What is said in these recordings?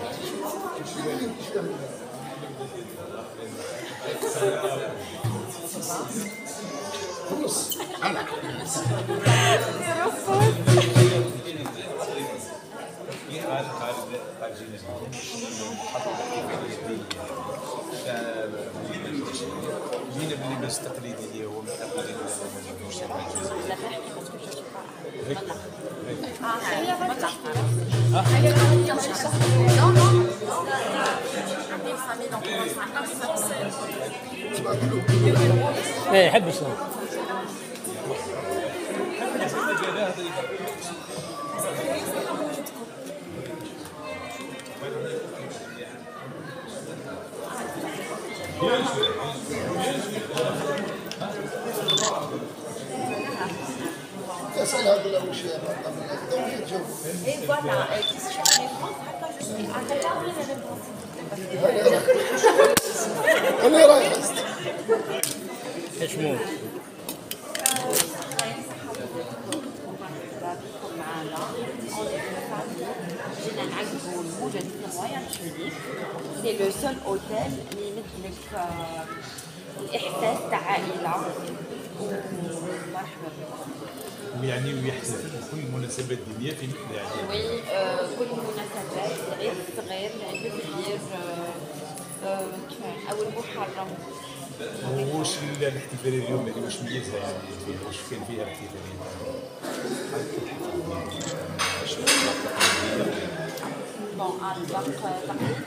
جينا باللباس التقليدي اللي هو من التقاليد المجتمع الجزائري. ايه حبس تسأل هذا أول شيء Et voilà, qui se cherche les France, attends, je suis à la table, les réponses. أنا رايح ايش مو C'est le seul hôtel اللي يمد لك الإحساس تاع عائلة ومرحبا بكم. يعني ويحتفل بكل المناسبات الدينية في مثل يعني. وي كل المناسبات العيد الصغير العيد الكبير أو المحرم. وش الاحتفالية اليوم يعني واش ميزها يعني فيها واش كان فيها احتفالية؟ بون الباق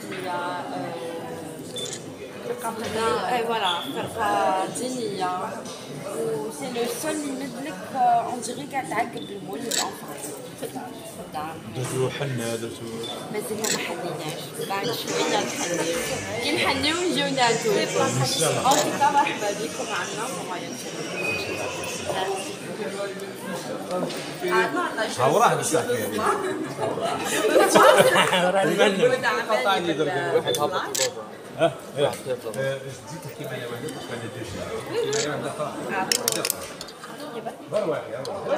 تقليدية فوالا فرقة دينية و سي لو سول اللي يمدلك اون ديغي قاعد تعقب المول للانفانس في الدار. درتو حنة درتو مازلنا ما حنيناش بعد شوية نحنيو كي نحنيو نجيو نادو. اون توكا مرحبا بكم عندنا ها وراه بصح يعني. قطعني واحد هبط ها تزيد تحكي معايا واحد باش ما نديرش بر واحد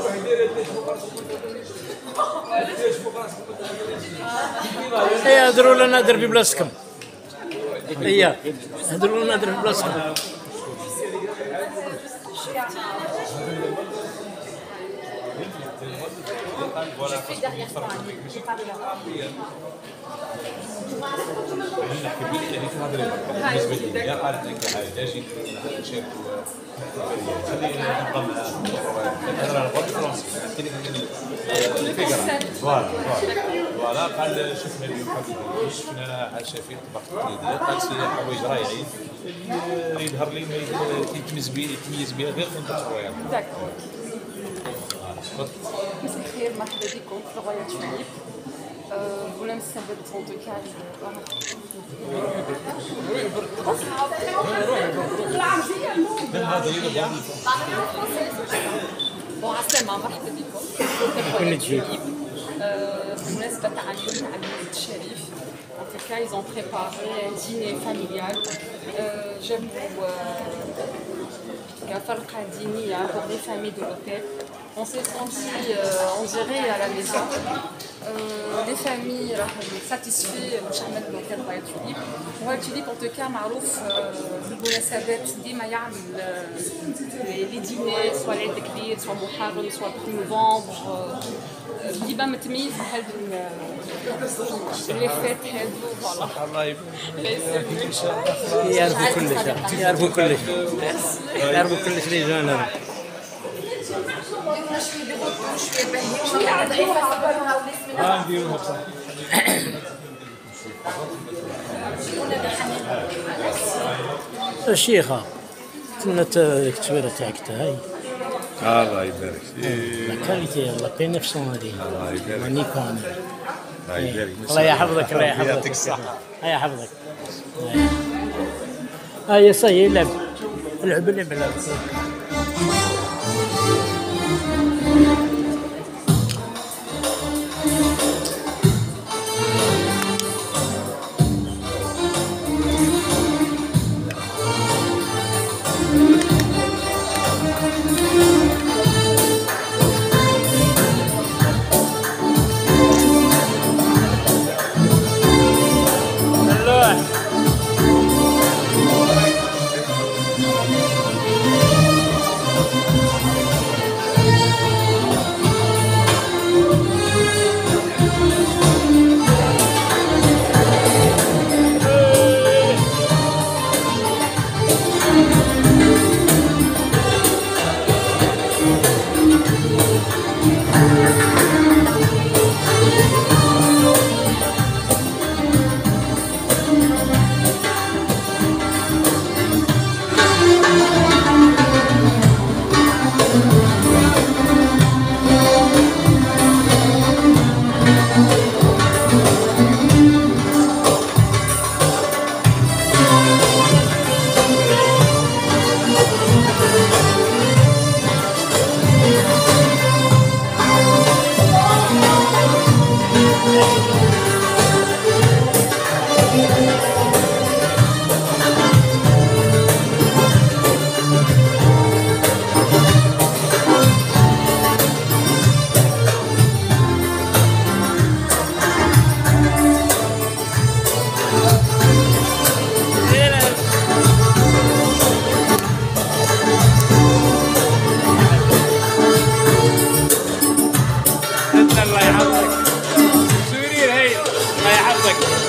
ايه هدروا لنا دربي بلاصتكم ايه هدروا لنا دربي بلاصتكم نحكي بك يعني تهضري بالنسبه لي يا قالت لك حاجه جيت نشارك خلينا نبقى نهضر على الفرنسي نحكي لك الفكره فوالا قال شفنا اليوم حبيبي شفنا على شفيق طبق تقليديه قالت لي حوايج رايعين اللي يظهر لي يتميز بها غير فندق الرويال. مساء الخير مرحبا بكم في الرويال توليب. ولا نستبد en tout cas بون عسلامة مرحبا بكم كل تجيب بمناسبة تاع اليوم تاع المولد الشريف. En tout cas, ils ont préparé un dîner familial. جابوا فرقة دينية pour les familles de l'hôtel. On s'est senti, on dirait, à la maison. Les familles satisfaits باش عمل l'hôtel رويال توليب. رويال توليب en tout cas معروف بالمناسبات ديما يعمل les dîners سواء العيد الكبير سواء محرم سواء 1 نوفمبر ديما متميز بهاد لي فيت هادو فوالا. الله يبارك ان شاء الله يعرفوا كلش يعرفوا كلش يعرفوا كلش لي جانا نديروها بصح الشيخة كنا التصويرة تاعك هاي الله يبارك لا كاليتي لا بينفسون هذه الله يبارك نيكون الله يبارك الله يحفظك الله يحفظك يعطيك الصحة الله يحفظك هاي صاي لعب العب اللعب يحفظك.